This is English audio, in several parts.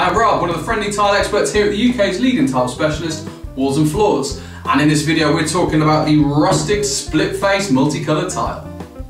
I'm Rob, one of the friendly tile experts here at the UK's leading tile specialist, Walls and Floors. And in this video we're talking about the Rustic split face multicoloured tile.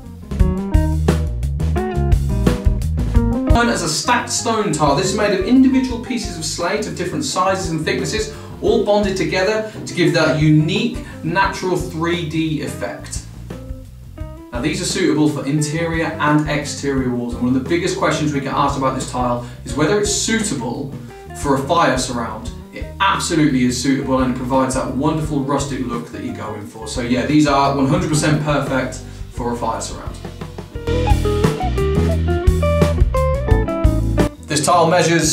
Known as a stacked stone tile, this is made of individual pieces of slate of different sizes and thicknesses, all bonded together to give that unique, natural 3D effect. Now these are suitable for interior and exterior walls, and one of the biggest questions we get asked about this tile is whether it's suitable for a fire surround. It absolutely is suitable, and it provides that wonderful rustic look that you're going for. So yeah, these are 100% perfect for a fire surround. This tile measures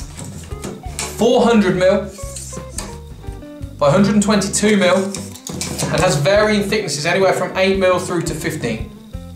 400mm by 122mm and has varying thicknesses anywhere from 8mm through to 15.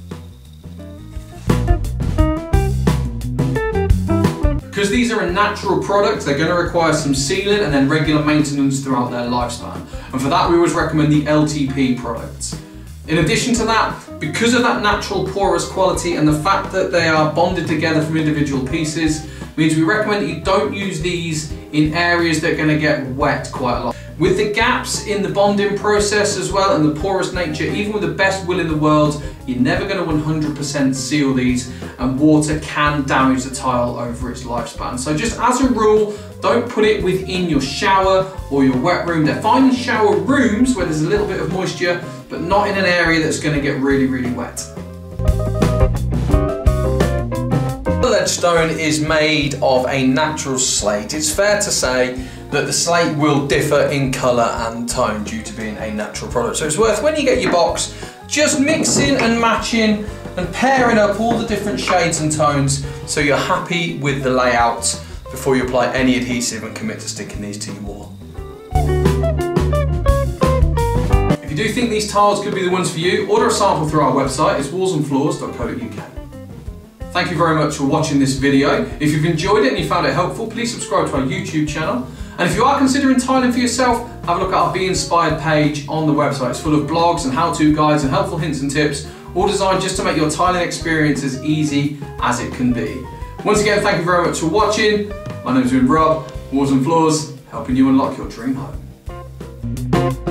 Because these are a natural product, they're going to require some sealing and then regular maintenance throughout their lifespan. And for that we always recommend the LTP products. In addition to that, because of that natural porous quality and the fact that they are bonded together from individual pieces, means we recommend that you don't use these in areas that are going to get wet quite a lot. With the gaps in the bonding process as well and the porous nature, even with the best will in the world, you're never going to 100% seal these, and water can damage the tile over its lifespan. So just as a rule, don't put it within your shower or your wet room. They're fine in shower rooms where there's a little bit of moisture, but not in an area that's going to get really, really wet. The Ledgestone is made of a natural slate. It's fair to say that the slate will differ in colour and tone due to being a natural product. So it's worth, when you get your box, just mixing and matching and pairing up all the different shades and tones so you're happy with the layout before you apply any adhesive and commit to sticking these to your wall. If you do think these tiles could be the ones for you, order a sample through our website. It's wallsandfloors.co.uk. Thank you very much for watching this video. If you've enjoyed it and you found it helpful, please subscribe to our YouTube channel. And if you are considering tiling for yourself, have a look at our Be Inspired page on the website. It's full of blogs and how-to guides and helpful hints and tips, all designed just to make your tiling experience as easy as it can be. Once again, thank you very much for watching. My name's Rob, Walls and Floors, helping you unlock your dream home.